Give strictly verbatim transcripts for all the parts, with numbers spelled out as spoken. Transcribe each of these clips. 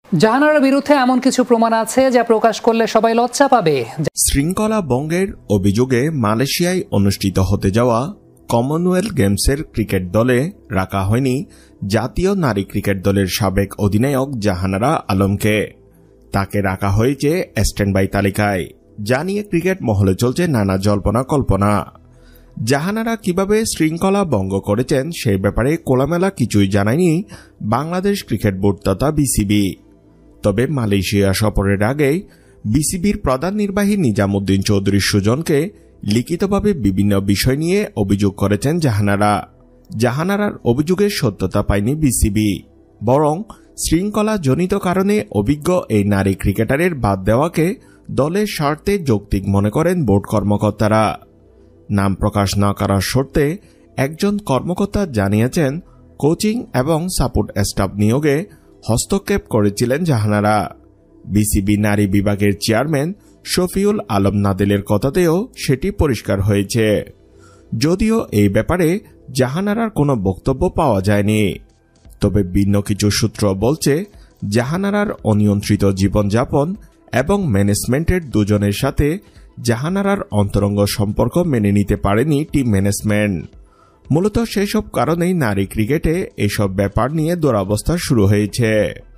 জাহানারার বিরুদ্ধে এমন কিছু প্রমাণ আছে যা প্রকাশ করলে সবাই লজ্জা পাবে। শৃঙ্খলা ভঙ্গের অভিযোগে মালয়েশিয়ায় অনুষ্ঠিত হতে যাওয়া কমনওয়েলথ গেমসের ক্রিকেট দলে রাখা হয়নি জাতীয় নারী ক্রিকেট দলের সাবেক অধিনায়ক জাহানারা আলমকে। তাকে রাখা হয়েছে স্ট্যান্ডবাই তালিকায়, যা নিয়ে ক্রিকেট মহলে চলছে নানা জল্পনা কল্পনা। জাহানারা কিভাবে শৃঙ্খলা ভঙ্গ করেছেন সেই ব্যাপারে খোলামেলা কিছুই জানায়নি বাংলাদেশ ক্রিকেট বোর্ড তথা বিসিবি। তবে মালয়েশিয়া সফরের আগেই বিসিবির প্রধান নির্বাহী নিজামুদ্দিন চৌধুরী সুজনকে লিখিতভাবে বিভিন্ন বিষয় নিয়ে অভিযোগ করেছেন জাহানারা। জাহানারার অভিযোগের সত্যতা পায়নি বিসিবি, বরং শৃঙ্খলা জনিত কারণে অভিজ্ঞ এই নারী ক্রিকেটারের বাদ দেওয়াকে দলের স্বার্থে যৌক্তিক মনে করেন বোর্ড কর্মকর্তারা। নাম প্রকাশ না করার শর্তে একজন কর্মকর্তা জানিয়েছেন, কোচিং এবং সাপোর্ট স্টাফ নিয়োগে হস্তক্ষেপ করেছিলেন জাহানারা। বিসিবি নারী বিভাগের চেয়ারম্যান শফিউল আলম নাদেলের কথাতেও সেটি পরিষ্কার হয়েছে, যদিও এই ব্যাপারে জাহানারার কোনো বক্তব্য পাওয়া যায়নি। তবে ভিন্ন কিছু সূত্র বলছে, জাহানারার অনিয়ন্ত্রিত জীবনযাপন এবং ম্যানেজমেন্টের দুজনের সাথে জাহানারার অন্তরঙ্গ সম্পর্ক মেনে নিতে পারেনি টিম ম্যানেজমেন্ট। মূলত সেসব কারণেই নারী ক্রিকেটে এসব ব্যাপার নিয়ে দুরবস্থা শুরু হয়েছে।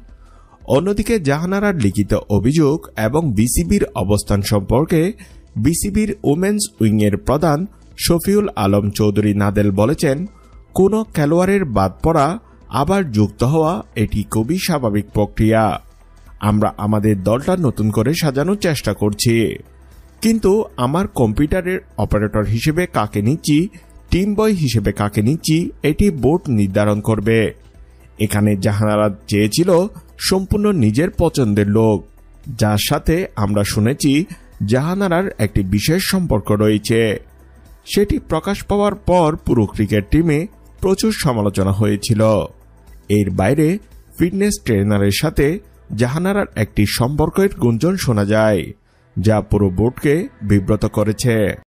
অন্যদিকে জাহানারার লিখিত অভিযোগ এবং বিসিবির অবস্থান সম্পর্কে বিসিবির উমেন্স উইংয়ের প্রধান শফিউল আলম চৌধুরী নাদেল বলেছেন, কোনো খেলোয়াড়ের বাদ পড়া আবার যুক্ত হওয়া এটি খুবই স্বাভাবিক প্রক্রিয়া। আমরা আমাদের দলটা নতুন করে সাজানোর চেষ্টা করছি, কিন্তু আমার কম্পিউটারের অপারেটর হিসেবে কাকে নিচ্ছি, টিম বয় হিসেবে কাকে নিচ্ছি, এটি বোর্ড নির্ধারণ করবে। এখানে জাহানারা চেয়েছিল সম্পূর্ণ নিজের পছন্দের লোক, যার সাথে আমরা শুনেছি জাহানারার একটি বিশেষ সম্পর্ক রয়েছে। সেটি প্রকাশ পাওয়ার পর পুরো ক্রিকেট টিমে প্রচুর সমালোচনা হয়েছিল। এর বাইরে ফিটনেস ট্রেনারের সাথে জাহানারার একটি সম্পর্কের গুঞ্জন শোনা যায়, যা পুরো বোর্ডকে বিব্রত করেছে।